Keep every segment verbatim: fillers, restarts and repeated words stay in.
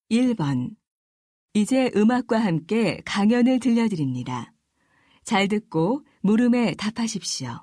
일 번. 이제 음악과 함께 강연을 들려드립니다. 잘 듣고 물음에 답하십시오.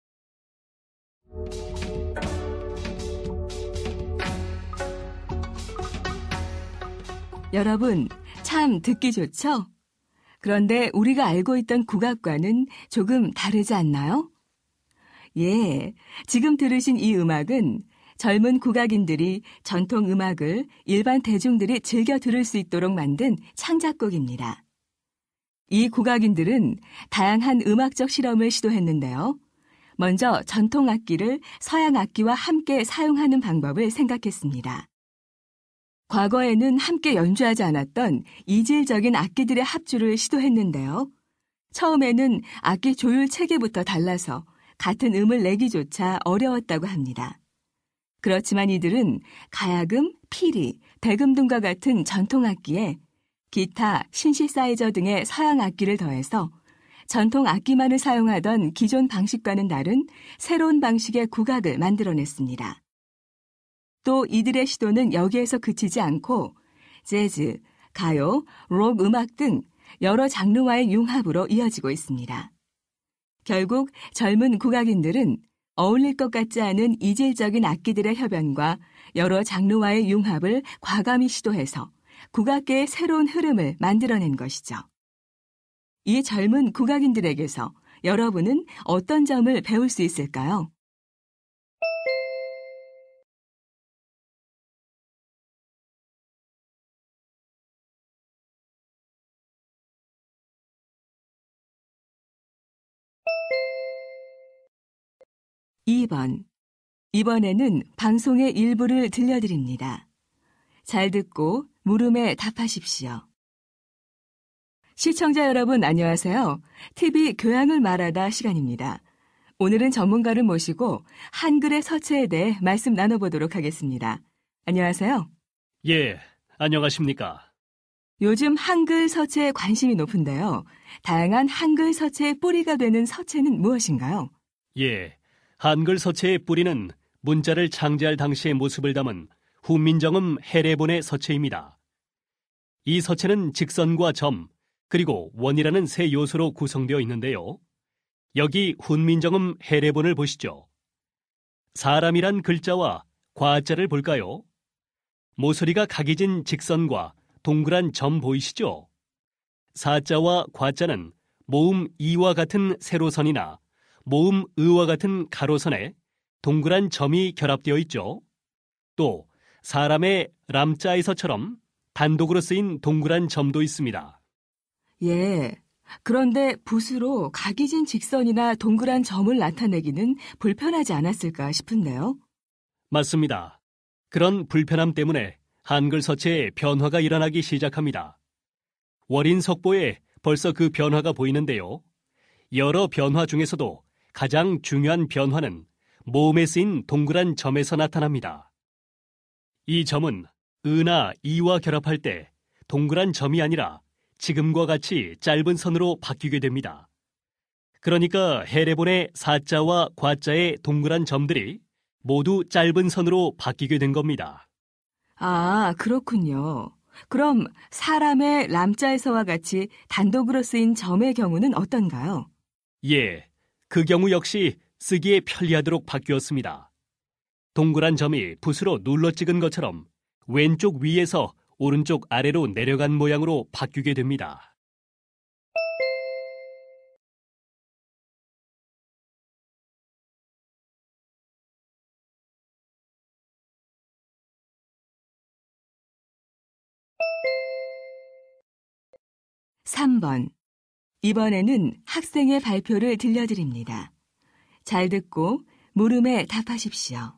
여러분, 참 듣기 좋죠? 그런데 우리가 알고 있던 국악과는 조금 다르지 않나요? 예, 지금 들으신 이 음악은 젊은 국악인들이 전통 음악을 일반 대중들이 즐겨 들을 수 있도록 만든 창작곡입니다. 이 국악인들은 다양한 음악적 실험을 시도했는데요. 먼저 전통 악기를 서양 악기와 함께 사용하는 방법을 생각했습니다. 과거에는 함께 연주하지 않았던 이질적인 악기들의 합주를 시도했는데요. 처음에는 악기 조율 체계부터 달라서 같은 음을 내기조차 어려웠다고 합니다. 그렇지만 이들은 가야금, 피리, 대금 등과 같은 전통 악기에 기타, 신시사이저 등의 서양 악기를 더해서 전통 악기만을 사용하던 기존 방식과는 다른 새로운 방식의 국악을 만들어냈습니다. 또 이들의 시도는 여기에서 그치지 않고 재즈, 가요, 록 음악 등 여러 장르와의 융합으로 이어지고 있습니다. 결국 젊은 국악인들은 어울릴 것 같지 않은 이질적인 악기들의 협연과 여러 장르와의 융합을 과감히 시도해서 국악계의 새로운 흐름을 만들어낸 것이죠. 이 젊은 국악인들에게서 여러분은 어떤 점을 배울 수 있을까요? 이 번. 이번에는 방송의 일부를 들려드립니다. 잘 듣고 물음에 답하십시오. 시청자 여러분 안녕하세요. 티비 교양을 말하다 시간입니다. 오늘은 전문가를 모시고 한글의 서체에 대해 말씀 나눠보도록 하겠습니다. 안녕하세요. 예, 안녕하십니까. 요즘 한글 서체에 관심이 높은데요. 다양한 한글 서체의 뿌리가 되는 서체는 무엇인가요? 예, 한글 서체의 뿌리는 문자를 창제할 당시의 모습을 담은 훈민정음 해례본의 서체입니다. 이 서체는 직선과 점, 그리고 원이라는 세 요소로 구성되어 있는데요. 여기 훈민정음 해례본을 보시죠. 사람이란 글자와 과자를 볼까요? 모서리가 각이진 직선과 동그란 점 보이시죠? 사자와 과자는 모음 이와 같은 세로선이나 모음 의와 같은 가로선에 동그란 점이 결합되어 있죠. 또 사람의 람자에서처럼 단독으로 쓰인 동그란 점도 있습니다. 예, 그런데 붓으로 각이진 직선이나 동그란 점을 나타내기는 불편하지 않았을까 싶은데요. 맞습니다. 그런 불편함 때문에 한글 서체에 변화가 일어나기 시작합니다. 월인석보에 벌써 그 변화가 보이는데요. 여러 변화 중에서도 가장 중요한 변화는 모음에 쓰인 동그란 점에서 나타납니다. 이 점은 의나 이와 결합할 때 동그란 점이 아니라 지금과 같이 짧은 선으로 바뀌게 됩니다. 그러니까 해례본의 사자와 과자의 동그란 점들이 모두 짧은 선으로 바뀌게 된 겁니다. 아, 그렇군요. 그럼 사람의 람자에서와 같이 단독으로 쓰인 점의 경우는 어떤가요? 예, 그 경우 역시 쓰기에 편리하도록 바뀌었습니다. 동그란 점이 붓으로 눌러 찍은 것처럼 왼쪽 위에서 오른쪽 아래로 내려간 모양으로 바뀌게 됩니다. 삼 번. 이번에는 학생의 발표를 들려드립니다. 잘 듣고 물음에 답하십시오.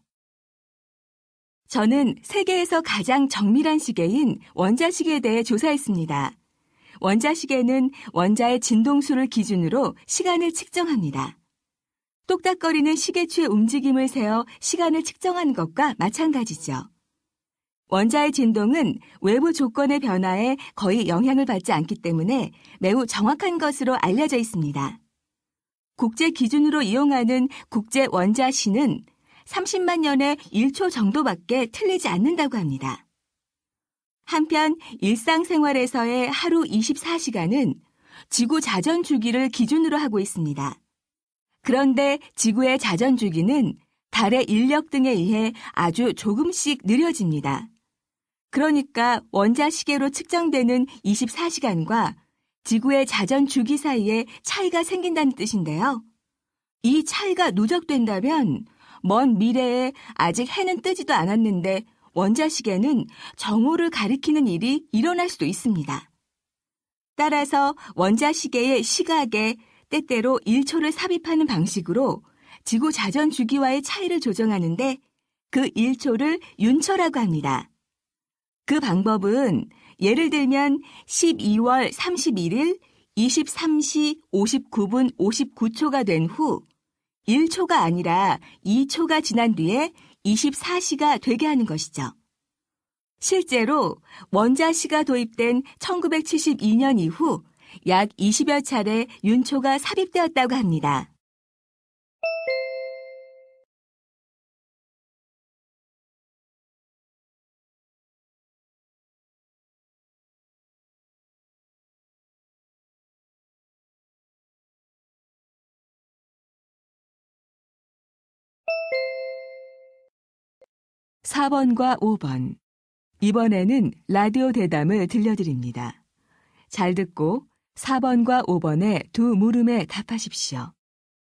저는 세계에서 가장 정밀한 시계인 원자시계에 대해 조사했습니다. 원자시계는 원자의 진동수를 기준으로 시간을 측정합니다. 똑딱거리는 시계추의 움직임을 세어 시간을 측정하는 것과 마찬가지죠. 원자의 진동은 외부 조건의 변화에 거의 영향을 받지 않기 때문에 매우 정확한 것으로 알려져 있습니다. 국제 기준으로 이용하는 국제 원자시는 삼십만 년에 일 초 정도밖에 틀리지 않는다고 합니다. 한편 일상생활에서의 하루 이십사 시간은 지구 자전 주기를 기준으로 하고 있습니다. 그런데 지구의 자전 주기는 달의 인력 등에 의해 아주 조금씩 느려집니다. 그러니까 원자시계로 측정되는 이십사 시간과 지구의 자전 주기 사이에 차이가 생긴다는 뜻인데요. 이 차이가 누적된다면 먼 미래에 아직 해는 뜨지도 않았는데 원자시계는 정오를 가리키는 일이 일어날 수도 있습니다. 따라서 원자시계의 시각에 때때로 일 초를 삽입하는 방식으로 지구 자전 주기와의 차이를 조정하는데 그 일 초를 윤초라고 합니다. 그 방법은 예를 들면 십이월 삼십일일 이십삼 시 오십구 분 오십구 초가 된 후 일 초가 아니라 이 초가 지난 뒤에 이십사 시가 되게 하는 것이죠. 실제로 원자시가 도입된 천구백칠십이 년 이후 약 이십여 차례 윤초가 삽입되었다고 합니다. 사 번과 오 번. 이번에는 라디오 대담을 들려드립니다. 잘 듣고 사 번과 오 번의 두 물음에 답하십시오.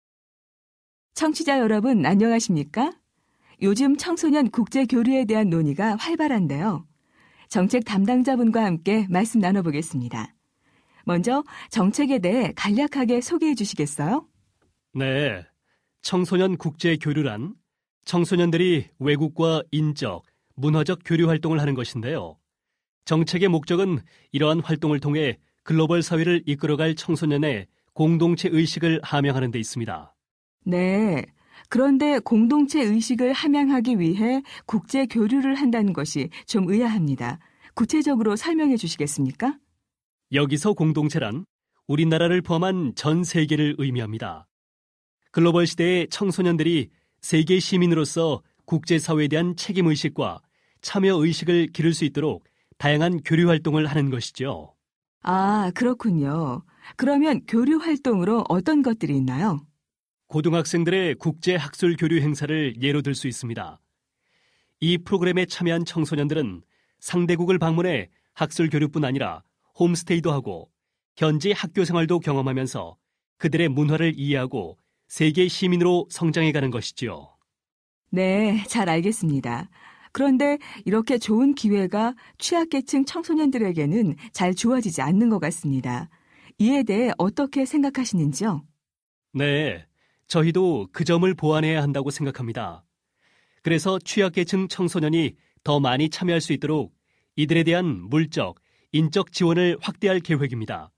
청취자 여러분 안녕하십니까? 요즘 청소년 국제 교류에 대한 논의가 활발한데요. 정책 담당자분과 함께 말씀 나눠보겠습니다. 먼저 정책에 대해 간략하게 소개해 주시겠어요? 네, 청소년 국제 교류란 청소년들이 외국과 인적, 문화적 교류 활동을 하는 것인데요. 정책의 목적은 이러한 활동을 통해 글로벌 사회를 이끌어갈 청소년의 공동체 의식을 함양하는 데 있습니다. 네, 그런데 공동체 의식을 함양하기 위해 국제 교류를 한다는 것이 좀 의아합니다. 구체적으로 설명해 주시겠습니까? 여기서 공동체란 우리나라를 포함한 전 세계를 의미합니다. 글로벌 시대의 청소년들이 세계 시민으로서 국제사회에 대한 책임의식과 참여의식을 기를 수 있도록 다양한 교류 활동을 하는 것이죠. 아, 그렇군요. 그러면 교류 활동으로 어떤 것들이 있나요? 고등학생들의 국제 학술 교류 행사를 예로 들 수 있습니다. 이 프로그램에 참여한 청소년들은 상대국을 방문해 학술 교류뿐 아니라 홈스테이도 하고 현지 학교 생활도 경험하면서 그들의 문화를 이해하고 세계 시민으로 성장해가는 것이지요. 네, 잘 알겠습니다. 그런데 이렇게 좋은 기회가 취약계층 청소년들에게는 잘 주어지지 않는 것 같습니다. 이에 대해 어떻게 생각하시는지요? 네, 저희도 그 점을 보완해야 한다고 생각합니다. 그래서 취약계층 청소년이 더 많이 참여할 수 있도록 이들에 대한 물적, 인적 지원을 확대할 계획입니다.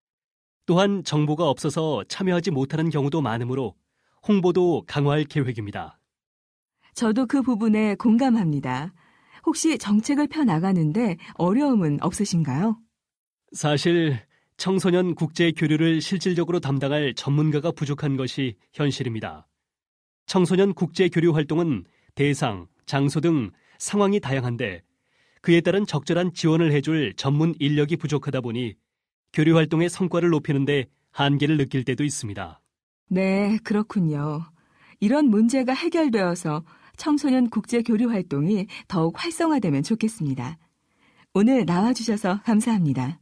또한 정보가 없어서 참여하지 못하는 경우도 많으므로 홍보도 강화할 계획입니다. 저도 그 부분에 공감합니다. 혹시 정책을 펴나가는데 어려움은 없으신가요? 사실 청소년 국제 교류를 실질적으로 담당할 전문가가 부족한 것이 현실입니다. 청소년 국제 교류 활동은 대상, 장소 등 상황이 다양한데 그에 따른 적절한 지원을 해줄 전문 인력이 부족하다 보니 교류 활동의 성과를 높이는 데 한계를 느낄 때도 있습니다. 네, 그렇군요. 이런 문제가 해결되어서 청소년 국제 교류 활동이 더욱 활성화되면 좋겠습니다. 오늘 나와주셔서 감사합니다.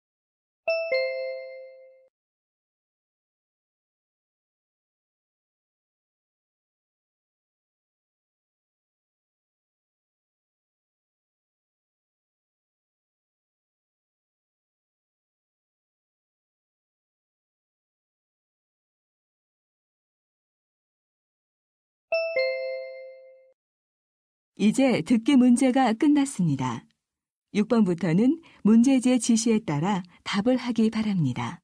이제 듣기 문제가 끝났습니다. 육 번부터는 문제지의 지시에 따라 답을 하기 바랍니다.